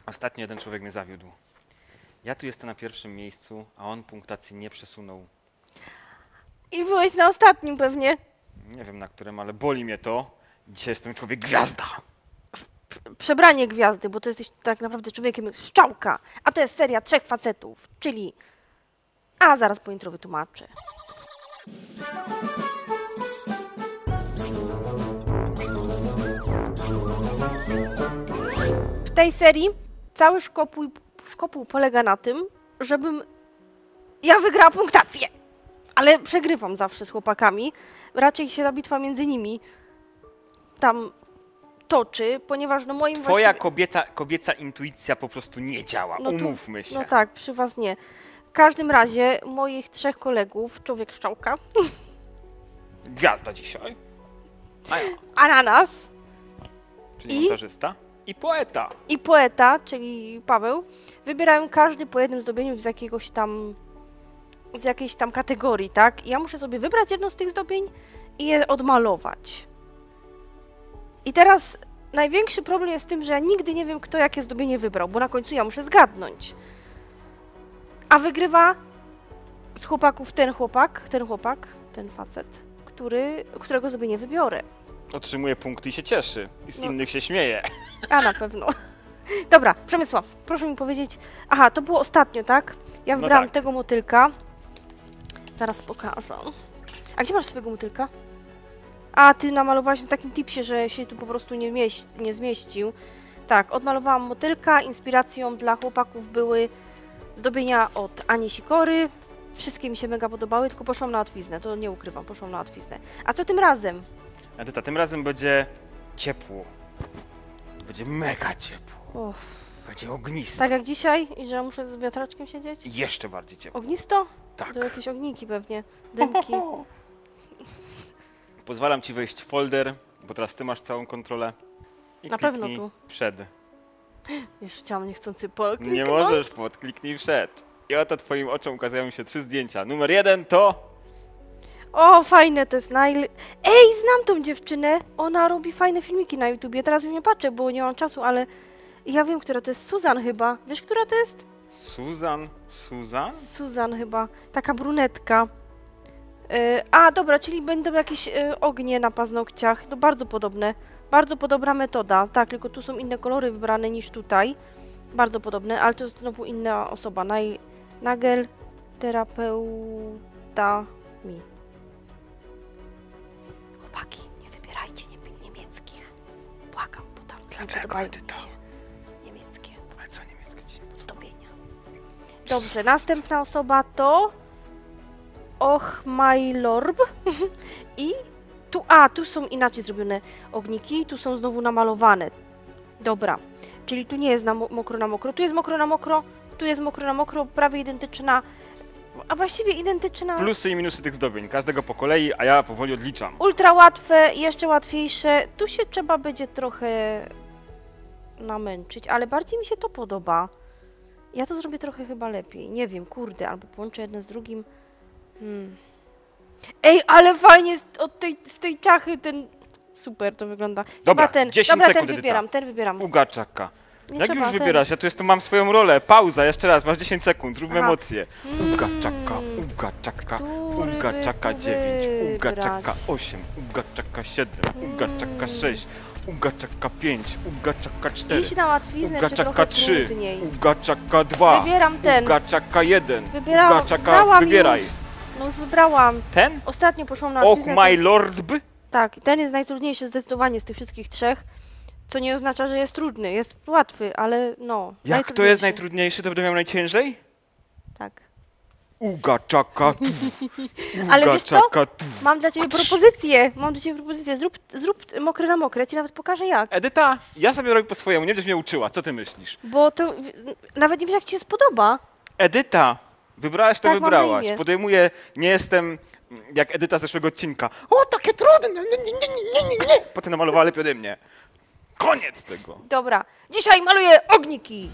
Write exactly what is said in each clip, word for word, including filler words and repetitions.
Ostatnio jeden człowiek mnie zawiódł. Ja tu jestem na pierwszym miejscu, a on punktacji nie przesunął. I byłeś na ostatnim pewnie. Nie wiem na którym, ale boli mnie to. Dzisiaj jestem człowiek gwiazda. Przebranie gwiazdy, bo to jesteś tak naprawdę człowiekiem szczałka. A to jest seria trzech facetów, czyli... A zaraz po intro wytłumaczę. W tej serii cały szkopuł, szkopuł polega na tym, żebym ja wygrała punktację. Ale przegrywam zawsze z chłopakami. Raczej się ta bitwa między nimi tam toczy, ponieważ no moim Twoja właściwie... kobieta, kobieca intuicja po prostu nie działa, No tu- umówmy się. No tak, przy was nie. W każdym razie moich trzech kolegów, człowiek szczałka, Gwiazda dzisiaj. A ja, ananas czyli I? montażysta i poeta. i poeta, czyli Paweł, wybierają każdy po jednym zdobieniu z jakiegoś tam, z jakiejś tam kategorii, tak? I ja muszę sobie wybrać jedno z tych zdobień i je odmalować. I teraz największy problem jest w tym, że ja nigdy nie wiem, kto jakie zdobienie wybrał, bo na końcu ja muszę zgadnąć. A wygrywa z chłopaków ten chłopak, ten chłopak, ten facet, który, którego sobie nie wybiorę. Otrzymuje punkty i się cieszy. I z No. innych się śmieje. A na pewno. Dobra, Przemysław, proszę mi powiedzieć. Aha, to było ostatnio, tak? Ja No wybrałam tak. tego motylka. Zaraz pokażę. A gdzie masz swojego motylka? A, ty namalowałaś na takim tipsie, że się tu po prostu nie, mieś nie zmieścił. Tak, odmalowałam motylka. Inspiracją dla chłopaków były zdobienia od Ani Sikory. Wszystkie mi się mega podobały, tylko poszłam na łatwiznę. To nie ukrywam, poszłam na łatwiznę. A co tym razem? Edyta, tym razem będzie ciepło. Będzie mega ciepło. Uff, Będzie ognisto. tak jak dzisiaj? I że ja muszę z wiatraczkiem siedzieć? I jeszcze bardziej ciepło. Ognisto? Tak. To jakieś ogniki pewnie, dymki. Pozwalam ci wejść w folder, bo teraz ty masz całą kontrolę. I Na pewno kliknij tu. przed. Już chciałam niechcący pokliknąć. Nie możesz, podkliknij przed. I oto twoim oczom ukazują się trzy zdjęcia. Numer jeden to... O, fajne to jest najle... Ej, znam tą dziewczynę. Ona robi fajne filmiki na YouTubie. Teraz już nie patrzę, bo nie mam czasu, ale ja wiem, która to jest. Susan chyba. Wiesz, która to jest? Susan? Susan? Susan chyba. Taka brunetka. Yy, a, dobra, czyli będą jakieś yy, ognie na paznokciach. To bardzo podobne. Bardzo podobna metoda. Tak, tylko tu są inne kolory wybrane niż tutaj. Bardzo podobne, ale to jest znowu inna osoba. Naj... Nagel terapeuta mi. Chłopaki, nie wybierajcie nie niemieckich. Błagam, bo tam nie Dlaczego, podobają mi Edyto? się niemieckie Ale co niemieckie ci nie podoba? zdobienia. Dobrze, następna osoba to Och my lorb. I tu, a, tu są inaczej zrobione ogniki, tu są znowu namalowane. Dobra, czyli tu nie jest na mo mokro na mokro, tu jest mokro na mokro, tu jest mokro na mokro, prawie identyczna, a właściwie identyczna. Plusy i minusy tych zdobień. Każdego po kolei, a ja powoli odliczam. Ultra łatwe, jeszcze łatwiejsze. Tu się trzeba będzie trochę namęczyć, ale bardziej mi się to podoba. Ja to zrobię trochę chyba lepiej. Nie wiem, kurde, albo połączę jedno z drugim. Hmm. Ej, ale fajnie z, od tej, z tej czachy ten... Super to wygląda. Dobra, Chyba ten, dziesięć dobra, sekund, ten Edyta. wybieram, ten wybieram. Ugaczaka. Nie Jak trzeba, już ten. wybierasz? Ja tu jestem, mam swoją rolę. Pauza, jeszcze raz, masz dziesięć sekund, róbmy Aha. emocje. Mm. Ugaczaka, ugaczaka, Który ugaczaka by dziewięć, ugaczaka wybrać? osiem, ugaczaka siedem, ugaczaka sześć, ugaczaka pięć, ugaczaka cztery, Iść na łatwiznę, czy ugaczaka trochę trzy, trudniej? ugaczaka dwa, Wybieram ten. ugaczaka jeden, Wybierałam, ugaczaka, wybrałam wybieraj. już. No już wybrałam. Ten? Ostatnio poszłam na Och łatwiznę. my to- lord by? Tak, ten jest najtrudniejszy zdecydowanie z tych wszystkich trzech, co nie oznacza, że jest trudny. Jest łatwy, ale no. Jak to jest najtrudniejszy, to będę miał najciężej? Tak. Ugaczaka, Ale wiesz co? ugaczaka, Mam dla ciebie propozycję. Mam dla ciebie propozycję. Zrób, zrób mokre na mokre. Ja ci nawet pokażę jak. Edyta, ja sobie robię po swojemu, nie będziesz mnie uczyła, co ty myślisz? Bo to w- nawet nie wiesz, jak ci się spodoba. Edyta, wybrałaś to Tak, mam na wybrałaś. imię. Podejmuję, nie jestem jak Edyta z zeszłego odcinka. O, takie trudne, nie, nie, nie, nie, nie, nie. Potem namalowała lepiej ode mnie. Koniec tego. Dobra. Dzisiaj maluję ogniki.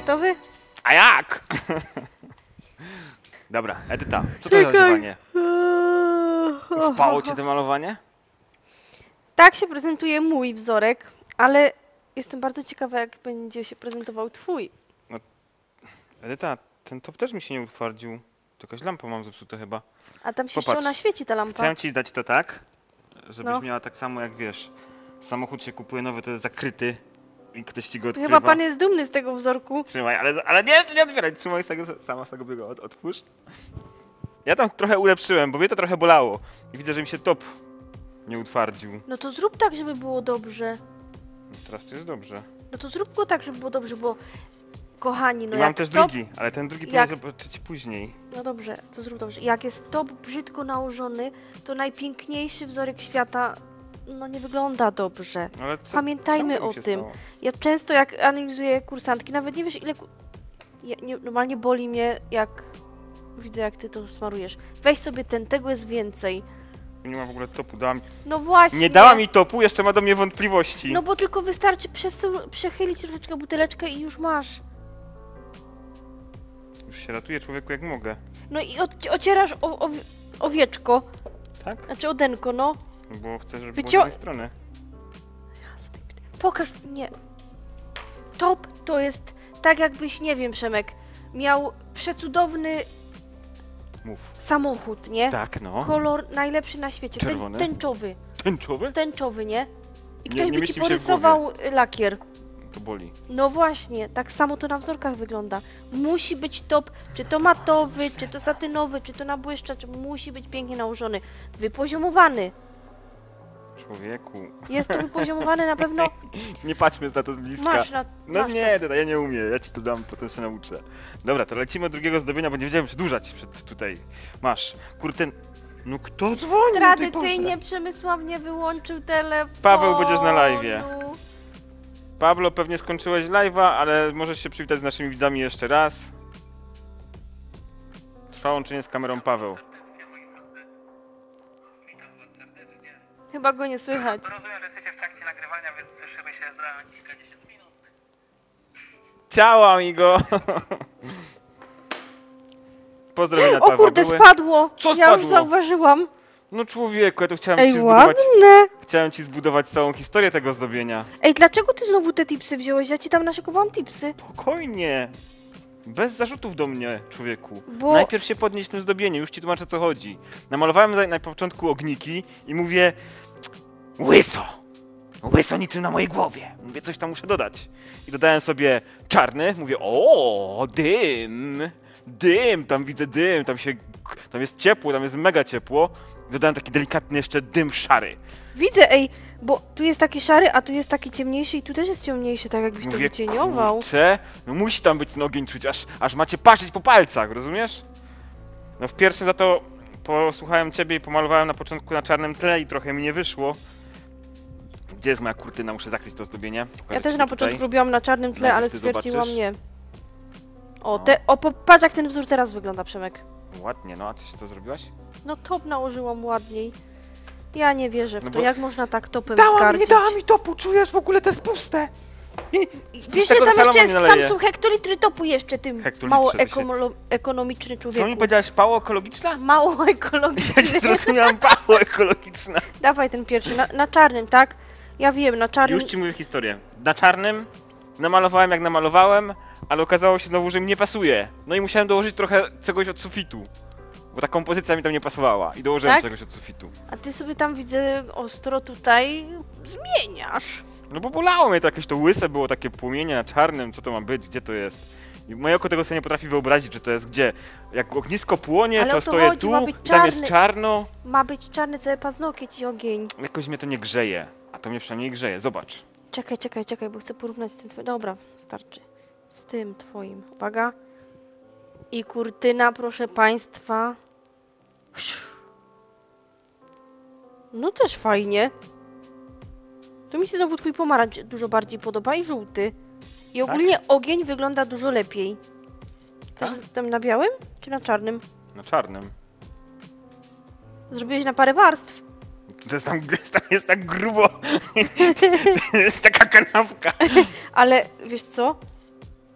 Gotowy? A jak? Dobra, Edyta, co to za malowanie? Spało cię to malowanie? Tak się prezentuje mój wzorek, ale jestem bardzo ciekawa, jak będzie się prezentował twój. Edyta, ten top też mi się nie utwardził. To jakaś lampa mam zepsute chyba. A tam się Popatrz. jeszcze ona świeci, ta lampa. Chciałem ci dać to tak, żebyś No. miała tak samo jak wiesz. Samochód się kupuje nowy, to jest zakryty i ktoś ci go odkrywa. Chyba pan jest dumny z tego wzorku. Trzymaj, ale, ale nie, jeszcze nie otwieraj, trzymaj sobie go, sama sobie go od, otwórz. Ja tam trochę ulepszyłem, bo mnie to trochę bolało. I widzę, że mi się top nie utwardził. No to zrób tak, żeby było dobrze. No, teraz to jest dobrze. No to zrób go tak, żeby było dobrze, bo kochani, no I jak mam też top... drugi, ale ten drugi jak- powinien zobaczyć później. No dobrze, to zrób dobrze. Jak jest top brzydko nałożony, to najpiękniejszy wzorek świata no nie wygląda dobrze. Ale co, Pamiętajmy czemu o się tym. stało? Ja często jak analizuję kursantki, nawet nie wiesz ile... ku- Ja, nie, normalnie boli mnie jak widzę jak ty to smarujesz. Weź sobie ten, tego jest więcej. Nie ma w ogóle topu, dała mi... No właśnie. Nie dała mi topu, jeszcze ma do mnie wątpliwości. No bo tylko wystarczy przesu- przechylić troszeczkę buteleczkę i już masz. Już się ratuję człowieku jak mogę. No i od, ocierasz o, o, owieczko, Tak? znaczy odenko, no. No bo chcę, żeby Wycio- było z jednej strony. Jasne. Pokaż, nie. Top to jest tak jakbyś, nie wiem Przemek, miał przecudowny Mów. samochód, nie? Tak, no. Kolor najlepszy na świecie, Czerwony? Tę, tęczowy, Tęczowy? tęczowy, nie? I Nie- ktoś nie by mieści ci mi się w porysował lakier. To boli. No właśnie, tak samo to na wzorkach wygląda. Musi być top, czy to matowy, czy to satynowy, czy to nabłyszczacz, musi być pięknie nałożony. Wypoziomowany. Człowieku. Jest to wypoziomowane na pewno. Nie patrzmy na to z bliska. Masz na. No masz nie, to ja nie umiem, ja ci to dam, potem się nauczę. Dobra, to lecimy od drugiego zdobienia, bo nie wiedziałem przedłużać przed tutaj. Masz, kurten... No kto dzwoni? Tradycyjnie Przemysław nie wyłączył telefonu. Paweł, będziesz na live'ie. Pablo, pewnie skończyłeś live'a, ale możesz się przywitać z naszymi widzami jeszcze raz. Trwa łączenie z kamerą Paweł. Chyba go nie słychać. Rozumiem, że jesteście w trakcie nagrywania, więc słyszymy się za kilkadziesiąt minut. Ciao, amigo! Pozdrowienia, O Paweł. kurde, były. spadło! Co Ja spadło? już zauważyłam. No człowieku, ja tu chciałem Ej, ci zbudować... ładne! Chciałem ci zbudować całą historię tego zdobienia. Ej, dlaczego ty znowu te tipsy wziąłeś? Ja ci tam naszykowałam tipsy. Spokojnie. Bez zarzutów do mnie, człowieku. Bo- Najpierw się podnieść tym zdobieniu, już ci tłumaczę, co chodzi. Namalowałem na, na początku ogniki i mówię... Łyso! Łyso niczym na mojej głowie. Mówię, coś tam muszę dodać. I dodałem sobie czarny. Mówię, o, dym! Dym, tam widzę dym, tam się... Tam jest ciepło, tam jest mega ciepło. Dodałem taki delikatny jeszcze dym szary. Widzę, ej, bo tu jest taki szary, a tu jest taki ciemniejszy i tu też jest ciemniejszy, tak jakbyś to Mówię, wycieniował. kurczę, no musi tam być ten ogień czuć, aż, aż macie patrzeć po palcach, rozumiesz? No w pierwszym za to posłuchałem ciebie i pomalowałem na początku na czarnym tle i trochę mi nie wyszło. Gdzie jest moja kurtyna? Muszę zakryć to zdobienie. Pokażę Ja też ci na tutaj. początku robiłam na czarnym tle, Najpierw ale ty stwierdziłam zobaczysz. nie. O, O. te, o, popatrz jak ten wzór teraz wygląda, Przemek. Ładnie, no a coś to zrobiłaś? No top nałożyłam ładniej. Ja nie wierzę w No to, bo- jak można tak topem Dała mi, zgardzić. nie dała mi topu, czujesz? W ogóle to jest puste. Wiesz, pustego że tam salonu jeszcze nie jest, tam naleje. są hektolitry topu jeszcze, tym Hektolitry, mało to się- ekomo- ekonomiczny Co mi człowieku. powiedziałaś, pało ekologiczna? Mało Ja nie ekologiczny. zrozumiałam, pało ekologiczna. Dawaj ten pierwszy, na, na czarnym, tak? Ja wiem, na czarnym... Już ci mówię historię. Na czarnym namalowałem jak namalowałem, ale okazało się znowu, że mi nie pasuje. No i musiałem dołożyć trochę czegoś od sufitu. Bo ta kompozycja mi tam nie pasowała i dołożyłem Tak? czegoś od sufitu. A ty sobie tam widzę ostro tutaj zmieniasz. No bo bolało mnie to jakieś to łyse było, takie płomienie na czarnym, co to ma być, gdzie to jest. I moje oko tego sobie nie potrafi wyobrazić, że to jest gdzie. Jak ognisko płonie, Ale to o to stoję chodzi, tu, ma być i tam jest czarny. czarno. Ma być czarny cały paznokieć i ogień. Jakoś mnie to nie grzeje, a to mnie przynajmniej grzeje, zobacz. Czekaj, czekaj, czekaj, bo chcę porównać z tym twoim. Dobra, starczy. Z tym twoim. Uwaga. I kurtyna, proszę państwa. No też fajnie. Tu mi się znowu twój pomarańcz dużo bardziej podoba i żółty. I ogólnie ogień wygląda dużo lepiej. Też Tak? jestem na białym czy na czarnym? Na czarnym. Zrobiłeś na parę warstw. To jest tam, jest tam jest tak grubo. To jest taka kanapka. Ale wiesz co?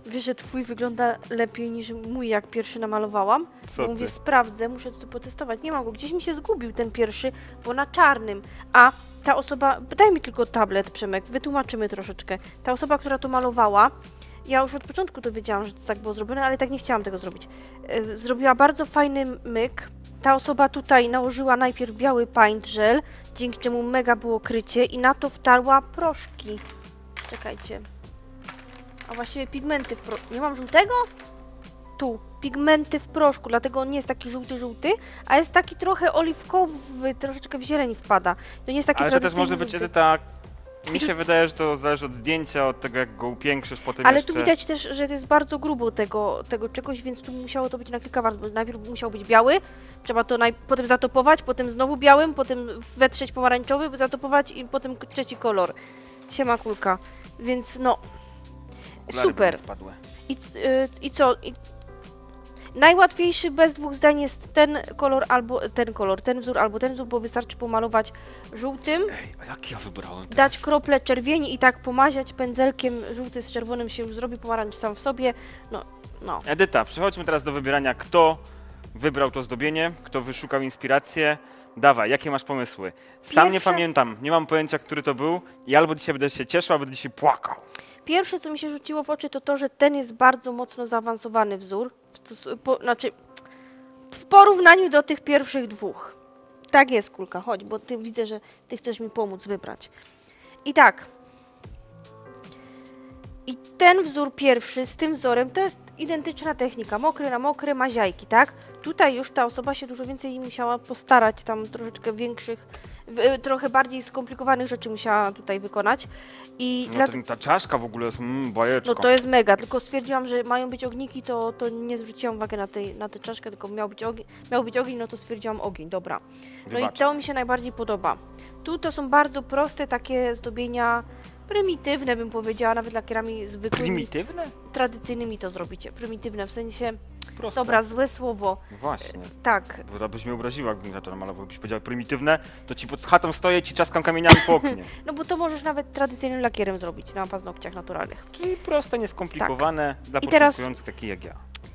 Wiesz, że twój wygląda lepiej niż mój, jak pierwszy namalowałam? Co Mówię, ty? sprawdzę, muszę to potestować. Nie mam go, gdzieś mi się zgubił ten pierwszy, bo na czarnym. A ta osoba, daj mi tylko tablet, Przemek, wytłumaczymy troszeczkę. Ta osoba, która to malowała, ja już od początku to wiedziałam, że to tak było zrobione, ale tak nie chciałam tego zrobić. Yy, Zrobiła bardzo fajny myk. Ta osoba tutaj nałożyła najpierw biały paint gel, dzięki czemu mega było krycie i na to wtarła proszki. Czekajcie. A właściwie pigmenty w proszku. Nie mam żółtego? Tu. Pigmenty w proszku, dlatego on nie jest taki żółty, żółty, a jest taki trochę oliwkowy, troszeczkę w zieleń wpada. To nie jest taki Ale to też tradycyjny może być żółty. Edyta... Mi I tu- się wydaje, że to zależy od zdjęcia, od tego jak go upiększysz, potem Ale jeszcze... tu widać też, że to jest bardzo grubo tego, tego czegoś, więc tu musiało to być na kilka warstw, bo najpierw musiał być biały, trzeba to naj... potem zatopować, potem znowu białym, potem wetrzeć pomarańczowy, zatopować i potem k- trzeci kolor. Siema kulka. Więc no, Okulary by mi super. spadły. I, y, i co? I... Najłatwiejszy bez dwóch zdań jest ten kolor albo ten kolor, ten wzór albo ten wzór, bo wystarczy pomalować żółtym, Ej, a jak ja wybrałem teraz? dać krople czerwieni i tak pomaziać pędzelkiem, żółty z czerwonym się już zrobi, pomarańcz sam w sobie, no, no. Edyta, przechodźmy teraz do wybierania, kto wybrał to zdobienie, kto wyszukał inspirację. Dawaj, jakie masz pomysły? Sam nie Pierwsze- pamiętam, nie mam pojęcia, który to był i albo dzisiaj będę się cieszył, albo będę dzisiaj płakał. Pierwsze, co mi się rzuciło w oczy, to to, że ten jest bardzo mocno zaawansowany wzór, w, stos- po, znaczy w porównaniu do tych pierwszych dwóch. Tak jest, kulka, chodź, bo ty widzę, że ty chcesz mi pomóc wybrać. I tak. I ten wzór pierwszy z tym wzorem to jest identyczna technika, mokry na mokry, maziajki, tak? Tutaj już ta osoba się dużo więcej musiała postarać, tam troszeczkę większych, w, trochę bardziej skomplikowanych rzeczy musiała tutaj wykonać. I No dla... ten, ta czaszka w ogóle jest mm, bajeczką. No to jest mega, tylko stwierdziłam, że mają być ogniki, to, to nie zwróciłam uwagi na, tej, na tę czaszkę, tylko miał być, ogień, miał być ogień, no to stwierdziłam ogień, dobra. No Wybacz. i to mi się najbardziej podoba. Tu to są bardzo proste takie zdobienia, prymitywne bym powiedziała, nawet lakierami zwykłymi, Prymitywne? tradycyjnymi to zrobicie. Prymitywne, w sensie, Proste. dobra, złe słowo, No właśnie. tak. Bo byś mnie obraziła, jakbym na to namalował. Jakbyś powiedział prymitywne, to ci pod chatą stoję i ci czaskam kamieniami po oknie. No bo to możesz nawet tradycyjnym lakierem zrobić na paznokciach naturalnych. Czyli proste, nieskomplikowane, dla I teraz- początkujących takich jak ja.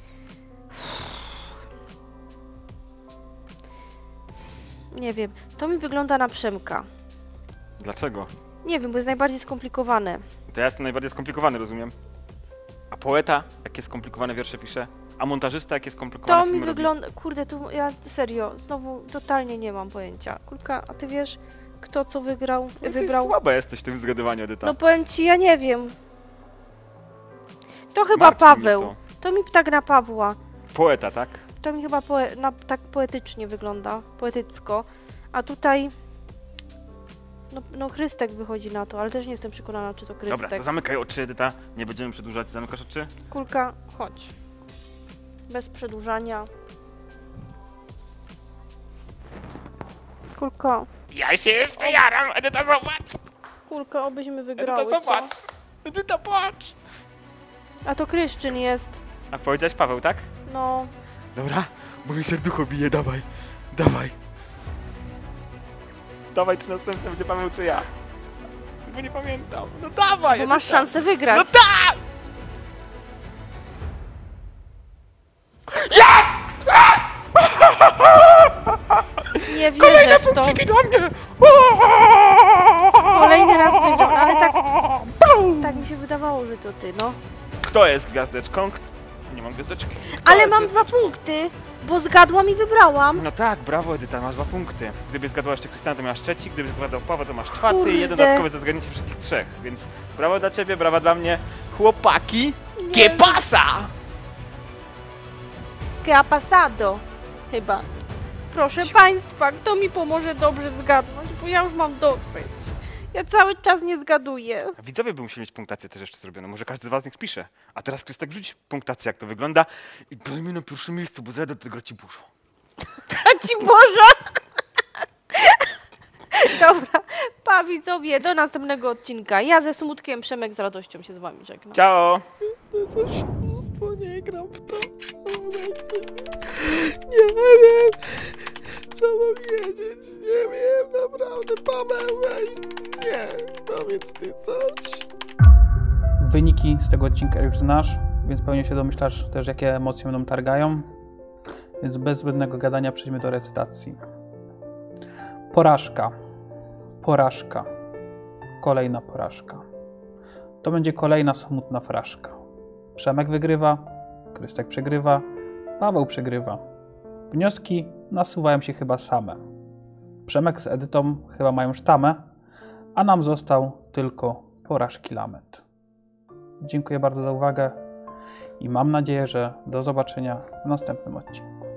Nie wiem, to mi wygląda na Przemka. Dlaczego? Nie wiem, bo jest najbardziej skomplikowane. To ja jestem najbardziej skomplikowany, rozumiem? A poeta, jakie skomplikowane wiersze pisze? A montażysta, jakie skomplikowane To mi filmy robi? wygląda... Kurde, tu ja serio, znowu totalnie nie mam pojęcia. Kulka, a ty wiesz, kto co wygrał? No ty wybrał? słaba jesteś w tym zgadywaniu, Edyta. No powiem ci, ja nie wiem. To chyba Martwi mnie Paweł. to. To. mi tak na Pawła. Poeta, tak? To mi chyba poe... na... tak poetycznie wygląda, poetycko. A tutaj... No, no Chrystek wychodzi na to, ale też nie jestem przekonana, czy to Chrystek. Dobra, to zamykaj oczy, Edyta. Nie będziemy przedłużać. Zamykasz oczy? Kulka, chodź. Bez przedłużania. Kulka, Ja się jeszcze jaram, Edyta, zobacz! kulka, obyśmy wygrały, Edyta, co? zobacz! Edyta, patrz! A to Kryszczyn jest. A powiedziałeś Paweł, tak? No, Dobra, bo mi serducho bije, dawaj, dawaj. Dawaj, czy następny będzie Paweł, czy ja? Bo nie pamiętam. No dawaj, bo masz Edyta. szansę wygrać. No tak! Nie wierzę w to. Punkciki dla mnie! Kolejny raz wygrał, no ale tak, tak mi się wydawało, że to ty, no. Kto jest gwiazdeczką? Kto- Nie mam gwiazdeczki. Kto Ale jest mam gwiazdeczką? dwa punkty, bo zgadłam i wybrałam. No tak, brawo Edyta, masz dwa punkty. Gdyby zgadła jeszcze Krystiana, to masz trzeci, gdyby zgadła Paweł, to masz czwarty Kurde. i jeden dodatkowy za zgadnięcie wszystkich trzech. Więc brawo dla ciebie, brawa dla mnie. Chłopaki, Nie. que pasa? Que ha pasado? Chyba. Proszę państwa, kto mi pomoże dobrze zgadnąć, bo ja już mam dosyć. Ja cały czas nie zgaduję. A widzowie by musieli mieć punktację też jeszcze zrobioną. Może każdy z was niech pisze. A teraz Krystek rzuć punktację, jak to wygląda. I dajmy na pierwszym miejscu, bo zjadę do tego ci burzo. A ci Boże! Dobra, pa widzowie, do następnego odcinka. Ja ze smutkiem, Przemek z radością się z wami żegnam. Ciao! To jest oszustwo, nie gram w to. Nie wiem, co mam wiedzieć. Nie wiem, naprawdę, Paweł, weź. Nie, powiedz ty coś. Wyniki z tego odcinka już znasz. więc pewnie się domyślasz też, jakie emocje mną targają. Więc bez zbędnego gadania przejdźmy do recytacji. Porażka. Porażka. Kolejna porażka. To będzie kolejna smutna fraszka. Przemek wygrywa, Krystek przegrywa, Paweł przegrywa. Wnioski nasuwają się chyba same. Przemek z Edytą chyba mają sztamę, a nam został tylko porażki lament. Dziękuję bardzo za uwagę i mam nadzieję, że do zobaczenia w następnym odcinku.